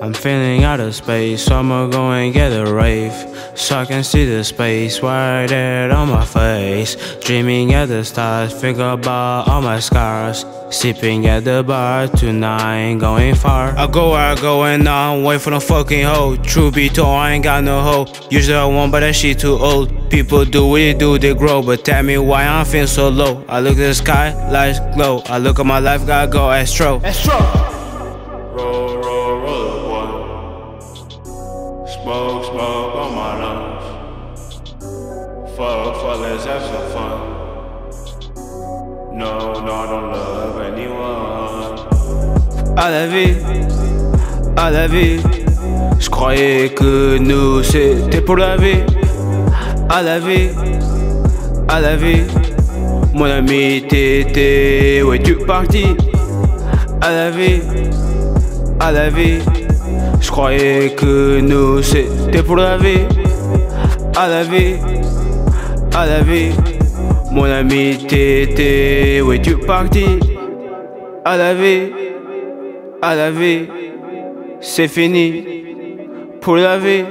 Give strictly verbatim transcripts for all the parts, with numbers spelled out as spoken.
I'm feeling out of space, so I'ma go and get a rave, so I can see the space right there on my face. Dreaming at the stars, think about all my scars. Sipping at the bar tonight, going far. I go where I go and now I'm waiting for no fucking hoe. Truth be told, I ain't got no hoe. Usually I want, but that shit too old. People do what they do, they grow. But tell me why I'm feeling so low. I look at the sky, lights glow. I look at my life, gotta go astro. Astro. Roll, roll, roll, boy. Smoke, smoke on my lungs. Fuck, fuck, let's have some fun. No, no, I don't love anyone. À la vie, à la vie. Je croyais que nous c'était pour la vie. À la vie, à la vie. Mon ami t'étais, où es-tu parti? À la vie, à la vie. Je croyais que nous c'était pour la vie. À la vie, à la vie. Mon ami t'étais, où es-tu parti? À la vie, à la vie. C'est fini pour la vie.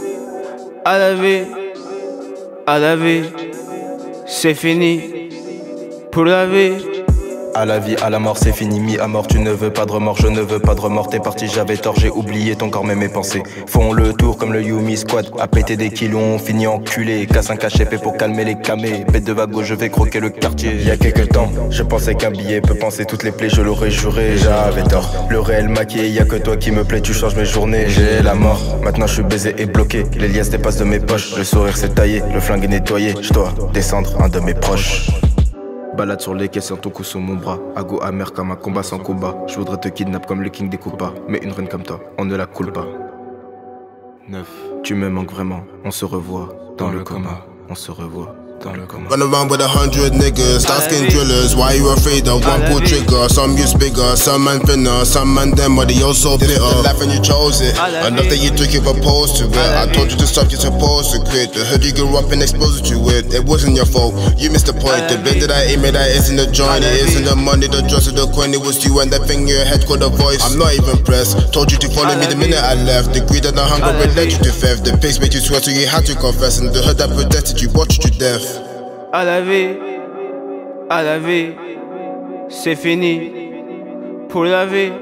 À la vie, à la vie. C'est fini pour la vie. À la vie, à la mort, c'est fini, mis à mort. Tu ne veux pas de remords, je ne veux pas de remords. T'es parti, j'avais tort, j'ai oublié ton corps, mais mes pensées font le tour comme le Yumi Squad. À péter des kilos, on finit enculé. Casse un cachet pour calmer les camés. Bête de vago, je vais croquer le quartier. Il y a quelques temps, je pensais qu'un billet peut penser toutes les plaies, je l'aurais juré. J'avais tort, le réel maquillé, y a que toi qui me plaît, tu changes mes journées. J'ai la mort, maintenant je suis baisé et bloqué. Les liasses dépassent de mes poches, le sourire s'est taillé, le flingue est nettoyé. Je dois descendre un de mes proches. Balade sur les quais sans ton cou sous mon bras. Ago amer comme un combat sans combat. Je voudrais te kidnapper comme le king des Koopas. Mais une reine comme toi, on ne la coule pas. Neuf. Tu me manques vraiment, on se revoit dans, dans le coma. coma. On se revoit dans le coma. Run around with a hundred niggas, dark skin drillers. Why you afraid of one pull trigger? Some use bigger, some man thinner, some man them are the also bitter. The life and you chose it, enough that you took you proposed to it. I told you to stop, you're supposed to quit. The hood you grew up and exposed to it. It wasn't your fault, you missed the point. The bit that I aim at, that isn't the joint. It isn't the money, the drugs, or the coin. It was you and that thing in your head called a voice. I'm not even pressed, told you to follow me the minute I left. The greed and the hunger it led you to theft. The pigs made you swear, so you had to confess. And the hood that protected you watched you death. À la vie, à la vie, c'est fini pour la vie.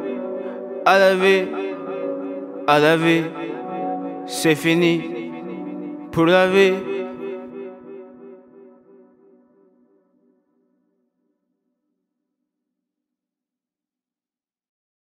À la vie, à la vie, c'est fini pour la vie.